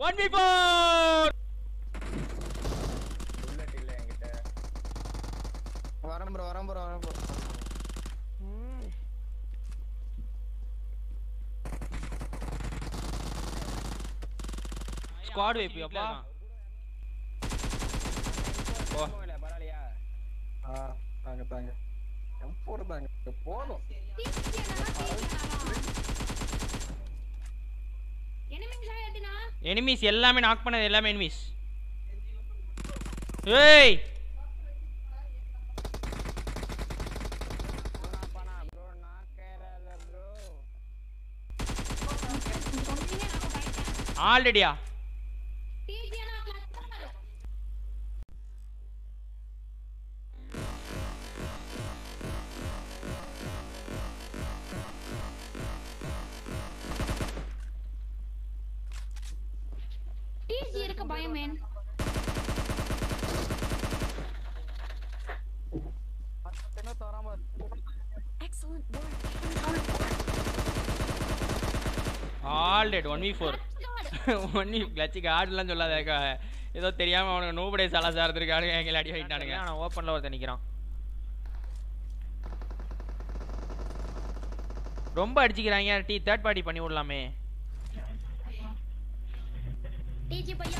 1v4 bullet இல்ல என்கிட்ட. வரேன் ப்ரோ. ஸ்குவாட் வைப் அப்பா. ஓ இல்ல பரவாயில்லையா? தாங்க. M4 தாங்க. போதும். எனிமீஸ் எல்லாமே நாக் பண்ணது எல்லாமே எனிமீஸ். ஏய் போனா ப்ரோ நாக்கறல ப்ரோ. ஆல்ரெடியா டிஜி இருக்க பயமேன். என்ன தராம excellent work. All dead 1v4 1v கிளட்சிக்கு ஆடலாம் சொல்லாதேக்கா. ஏதோ தெரியாம அவனுக்கு நோபடே சலாசா இருந்திருக்கானுங்க. எங்களை அடி வாங்கிட்டானுங்க. நான் ஓப்பன்ல ஒருத்தன் நிக்கிறான். ரொம்ப அடிச்சிக்கிறாங்க. தேர்ட் பார்ட்டி பண்ணி விடலாமே. டிஜி பையா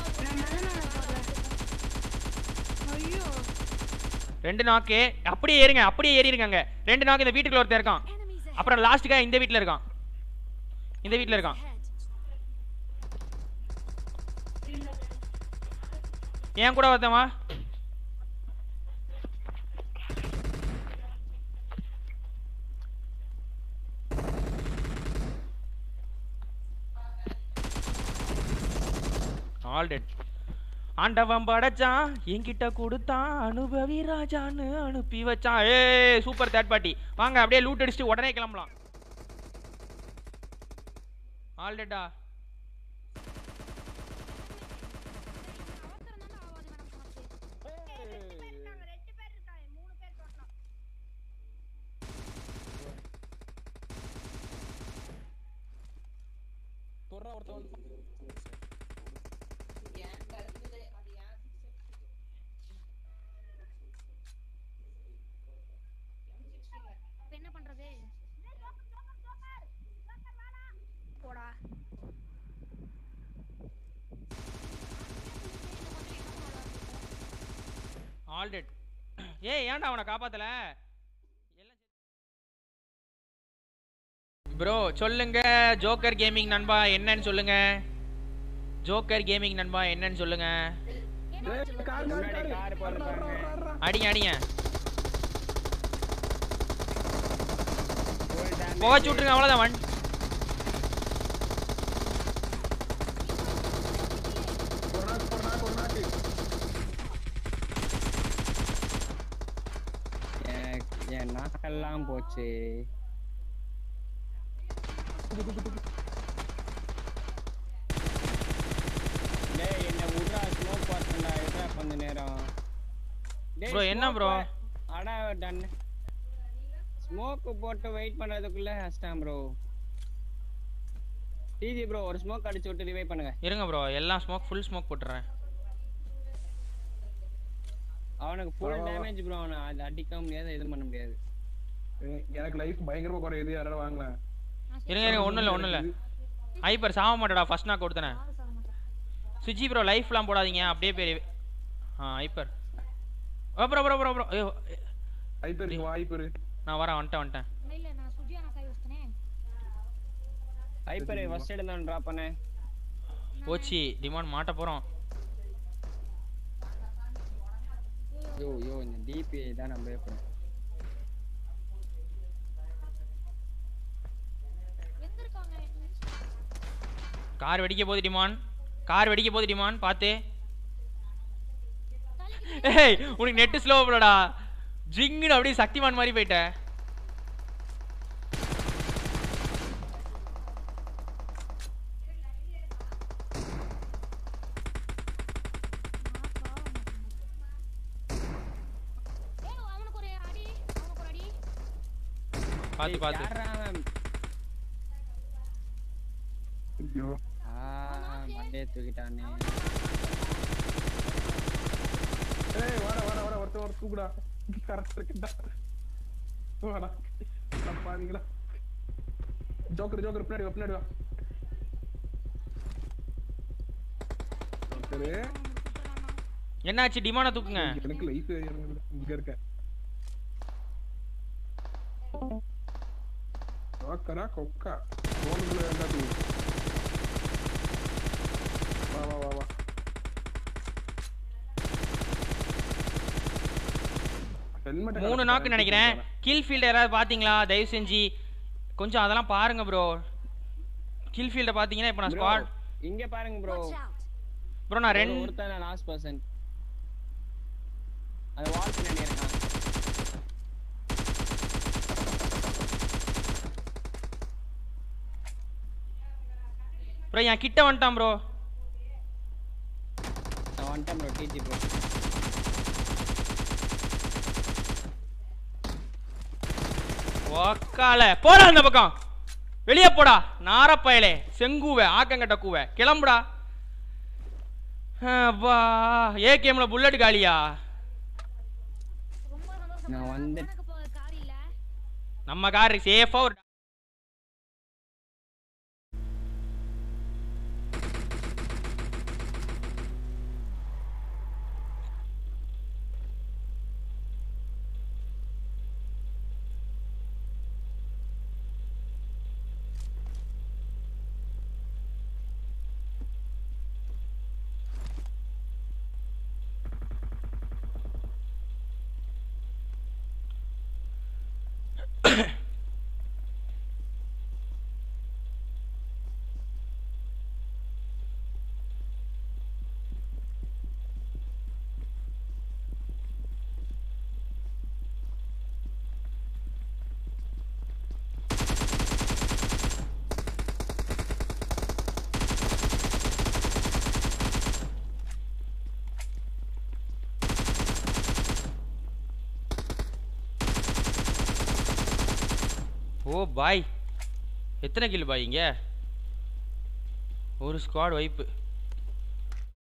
ஐயோ 2 நாக்கு. அப்படியே ஏறுங்க. அப்படியே ஏறி இருக்காங்க. 2 நாக்கு. இந்த வீட்டுக்குள்ள ஒருத்தன் இருக்கான். அப்புறம் லாஸ்ட்டுக்கா இந்த வீட்ல இருக்கான். இந்த வீட்ல இருக்கான். ஏன் கூட ஒருத்தமா ஆல் டெட். ஆண்டவன் படைச்சான் என்கிட்ட கொடுத்தான் அனுபவி ராஜான்னு அனுப்பி வச்சான். ஏய் சூப்பர் தேர்ட் பார்ட்டி. வாங்க அப்படியே லூட் அடிச்சுட்டு உடனே கிளம்பலாம். ஆல் டெட்டா என்ன பண்றது? போடா. All dead. ஏய் ஏன்டா அவனை காப்பாத்தல? ப்ரோ சொல்லுங்க. ஜோக்கர் கேமிங் நண்பா என்னன்னு சொல்லுங்க. ஜோக்கர் கேமிங் நண்பா என்னன்னு சொல்லுங்க. கார் போறாங்க. அடிங்க. போச்சு விட்டுருங்க. அவ்வளோதான். வன் என் நாக்கெல்லாம் போச்சு. டேய் என்ன உட்றா ஸ்மோக் போட்டடா. எட்ரா கொஞ்ச நேரம். ப்ரோ என்ன ப்ரோ? அட டன். ஸ்மோக் போட்டு வெயிட் பண்றதுக்குள்ள கஷ்டம் ப்ரோ. டிஜி ப்ரோ ஒரு ஸ்மோக் அடிச்சு விட்டு ரிவைவ் பண்ணுங்க. இருங்க ப்ரோ. எல்லாம் ஸ்மோக் ஃபுல் ஸ்மோக் போட்டுறேன். அவனுக்கு ஃபுல் டேமேஜ் ப்ரோ. அவனை அது அடிக்க முடியாது. எதுவும் பண்ண முடியாது. எனக்கு லைஃப் பயங்கரமா குறையுது. யாராவது வாங்கல. இருங்க ஒண்ணும் இல்ல. ஹைப்பர் சாவ மாட்டடா. ஃபர்ஸ்ட் நான் கொடுத்தனே. சுஜி ப்ரோ லைஃப்லாம் போடாதீங்க. அப்படியே பேர் ஹைப்பர். ப்ரோ ஐயோ ஹைப்பர் நான் வந்துட்டேன். இல்ல நான் சுஜியா நான் கை வச்சனே. ஹைப்பர் ஃபர்ஸ்ட் எய்ட் தான் டிராப் பண்ணேன். போச்சி டிமாண்ட் மாட்ட போறோம். யோ இந்த டிபிஐ தான் நம்ம பயப்படும். எங்க இருக்காங்க? கார் வெடிக்க போகுது டிமான். பாத்து. ஏய் உனக்கு நெட் ஸ்லோ போலடா. ஜிங்னு அப்படியே சக்திமான் மாதிரி போயிட்ட. பாத்து ஐயோ மண்டே தூக்கிட்டானே. ஏய் வர ஒருத்தர் தூக்குடா. கரெக்ட் இருக்குடா. வாடா. பாருங்களா. ஜோக்கர் பின்னாடி வா. ஜோக்கர். என்னாச்சு டிமானா தூக்குங்க. எனக்கு லைஃப் இறங்குது. இங்க இருக்க. ஜோக்கரா கொக்கா. போனுக்குள்ள என்ன தூக்கு. வா. ஹெல்மெட் 3 நாக்கு நினைக்கிறேன். கில் ஃபீல்ட் யாராவது பாத்தீங்களா? தயவு செஞ்சு கொஞ்சம் அதெல்லாம் பாருங்க ப்ரோ. கில் ஃபீல்ட பாத்தீங்கன்னா இப்போ நான் ஸ்குவாட் இங்க பாருங்க ப்ரோ. ப்ரோ நான் ரெண்டு ஒருத்தன லாஸ்ட் பர்சன். அது வால் பின்னாடி இருக்கான். ப்ரோ என் கிட்ட வந்துட்டான் ப்ரோ. நான் வந்துட்டேன் ப்ரோ. டிஜி ப்ரோ. ஒக்கால போடா அந்த பக்கம். வெளியே போடா நாரப்பயலே செங்குவே ஆக்கங்கட்ட கூவே கிளம்புடா. வா ஏகேம்ல புல்லட் காலியா? ரொம்ப சந்தோஷம். நான் வந்து கார் இல்ல. நம்ம கார் சேஃபா ஒரு ஓ பாய் எத்தனை கில் பாய் இங்க? ஒரு ஸ்குவாட் வைப்பு.